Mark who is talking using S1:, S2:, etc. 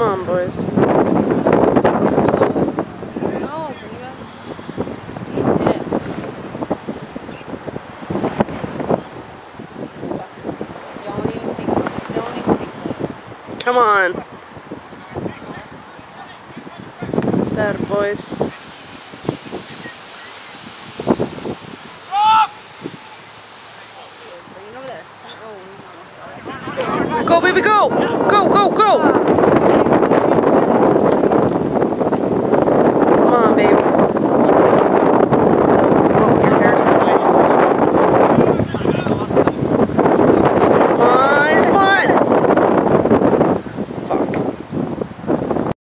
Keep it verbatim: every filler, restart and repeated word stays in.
S1: Come on, boys.
S2: No, Reba. Eat it. Don't even think about it. Don't even think about it.
S1: Come on. There, boys.
S2: Bring it over there. Oh,
S1: Go, baby, go! Go, go, go!